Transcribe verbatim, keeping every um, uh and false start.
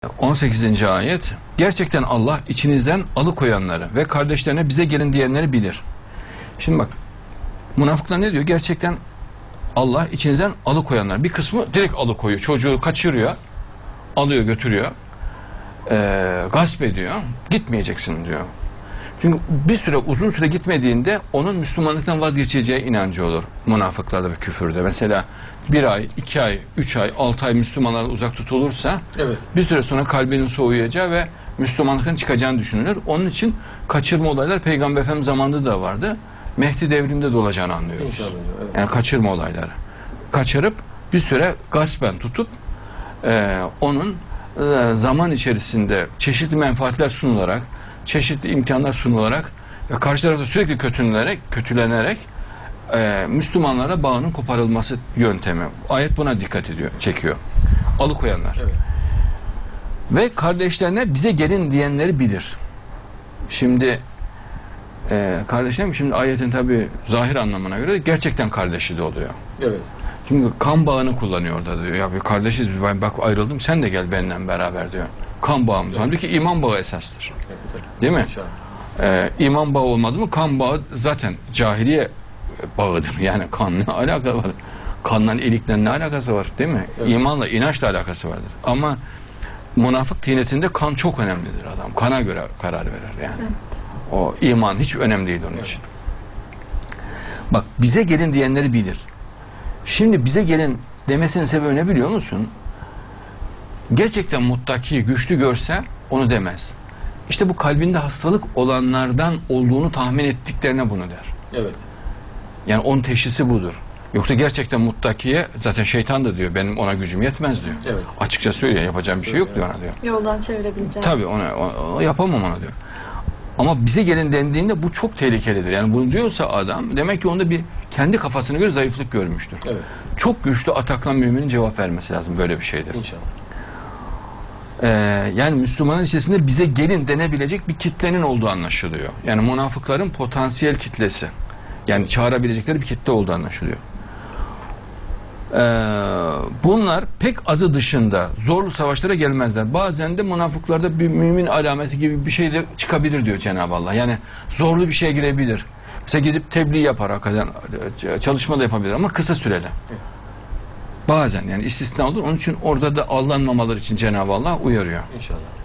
on sekizinci ayet. Gerçekten Allah içinizden alıkoyanları ve kardeşlerine bize gelin diyenleri bilir. Şimdi bak, münafıklar ne diyor? Gerçekten Allah içinizden alıkoyanlar. Bir kısmı direkt alıkoyuyor. Çocuğu kaçırıyor, alıyor götürüyor, ee, gasp ediyor. Gitmeyeceksin diyor. Çünkü bir süre, uzun süre gitmediğinde onun Müslümanlıktan vazgeçeceği inancı olur münafıklarda ve küfürde. Mesela bir ay, iki ay, üç ay, altı ay Müslümanlardan uzak tutulursa evet, bir süre sonra kalbinin soğuyacağı ve Müslümanlıktan çıkacağını düşünülür. Onun için kaçırma olaylar Peygamber Efendimiz zamanında da vardı. Mehdi devrinde de olacağını anlıyoruz. İnşallah, evet. Yani kaçırma olayları. Kaçırıp bir süre gaspen tutup e, onun e, zaman içerisinde çeşitli menfaatler sunularak, çeşitli imkanlar sunularak ve karşı tarafta sürekli kötülenerek, kötülenerek e, Müslümanlara bağının koparılması yöntemi. Ayet buna dikkat ediyor, çekiyor. Alıkoyanlar. Evet. Ve kardeşlerine bize gelin diyenleri bilir. Şimdi e, kardeşlerim, şimdi ayetin tabi zahir anlamına göre gerçekten kardeşi de oluyor. Evet. Çünkü kan bağını kullanıyor orada diyor. Ya bir kardeşiz, ben bak ayrıldım, sen de gel benimle beraber diyor. Kan bağım. Evet. Halbuki iman bağı esastır. Evet, değil mi? Ee, iman bağı olmadı mı kan bağı zaten cahiliye bağıdır. Yani kanla alakalı var. Kanla, ilikle ne alakası var, değil mi? Evet. İmanla, inançla alakası vardır. Ama münafık tinetinde kan çok önemlidir adam. Kana göre karar verir yani. Evet. O iman hiç önemli değil onun için. Bak, bize gelin diyenleri bilir. Şimdi bize gelin demesinin sebebi ne biliyor musun? Gerçekten muttaki, güçlü görse onu demez. İşte bu kalbinde hastalık olanlardan olduğunu tahmin ettiklerine bunu der. Evet. Yani onun teşhisi budur. Yoksa gerçekten muttakiye zaten şeytan da diyor benim ona gücüm yetmez diyor. Evet. Açıkça söylüyor, yapacağım bir şey yok diyor ona diyor. Yoldan çevirebileceğim. Tabii ona, ona yapamam ona diyor. Ama bize gelin dendiğinde bu çok tehlikelidir. Yani bunu diyorsa adam demek ki onda bir kendi kafasına göre zayıflık görmüştür. Evet. Çok güçlü ataklan müminin cevap vermesi lazım, böyle bir şeydir. İnşallah. Ee, yani Müslümanın içerisinde bize gelin denebilecek bir kitlenin olduğu anlaşılıyor. Yani münafıkların potansiyel kitlesi. Yani çağırabilecekleri bir kitle olduğu anlaşılıyor. Ee, bunlar pek azı dışında zorlu savaşlara gelmezler. Bazen de münafıklarda bir mümin alameti gibi bir şey de çıkabilir diyor Cenab-ı Allah. Yani zorlu bir şeye girebilir. Mesela gidip tebliğ yapar, hakikaten çalışma da yapabilir ama kısa süreli. Bazen yani istisna olur. Onun için orada da aldanmamaları için Cenab-ı Allah uyarıyor. İnşallah.